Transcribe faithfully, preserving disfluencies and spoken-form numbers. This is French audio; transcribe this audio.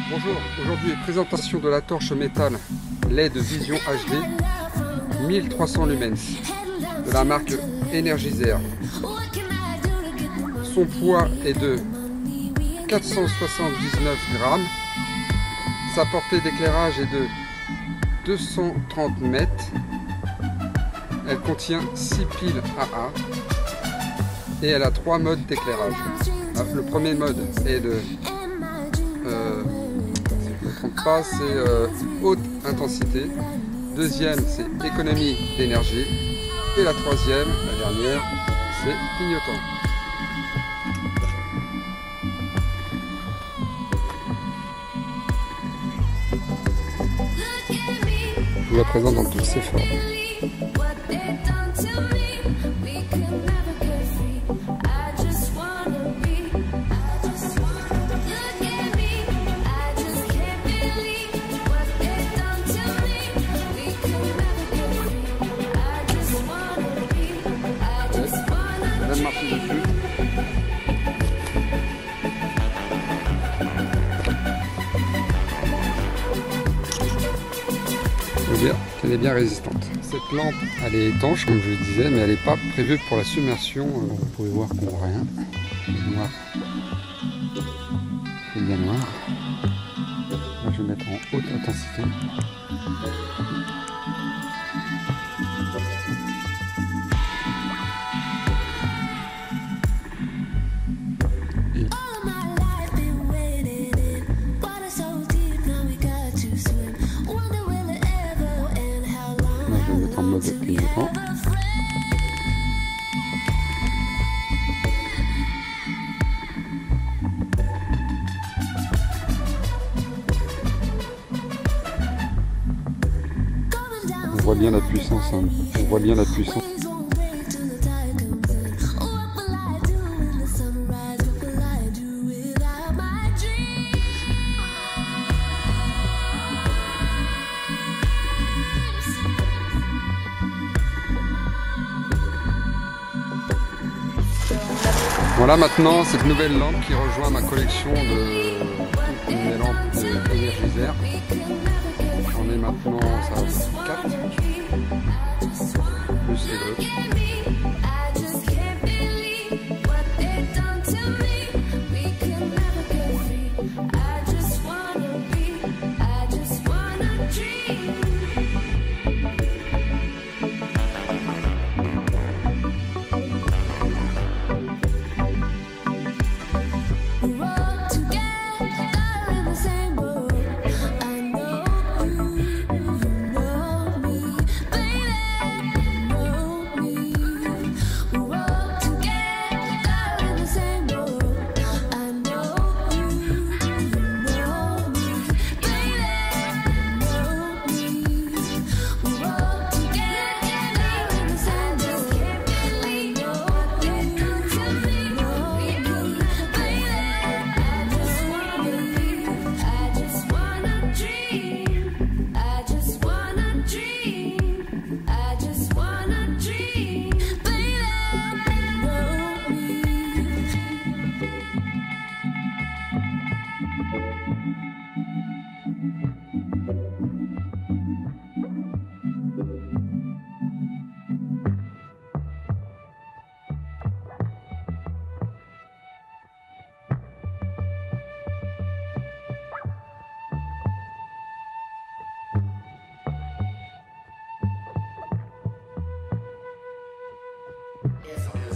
Bonjour, aujourd'hui présentation de la torche métal L E D Vision H D mille trois cents lumens de la marque Energizer. Son poids est de quatre cent soixante-dix-neuf grammes. Sa portée d'éclairage est de deux cent trente mètres. Elle contient six piles A A et elle a trois modes d'éclairage. Le premier mode est de euh, si je ne me trompe pas, c'est euh, haute intensité. Deuxième, c'est économie d'énergie. Et la troisième, la dernière, c'est clignotant. Je vous la présente dans toutes ses formes. Madame marche dessus. Je veux dire qu'elle est bien résistante. Cette lampe, elle est étanche comme je le disais, mais elle n'est pas prévue pour la submersion. Alors, vous pouvez voir qu'on voit rien. C'est noir. C'est bien noir. Là, je vais mettre en haute intensité. Je vais mettre en mode clignotant. On voit bien la puissance, hein. On voit bien la puissance. Voilà maintenant cette nouvelle lampe qui rejoint ma collection de toutes mes lampes de Energizer. On est maintenant à quatre plus les deux. Yes,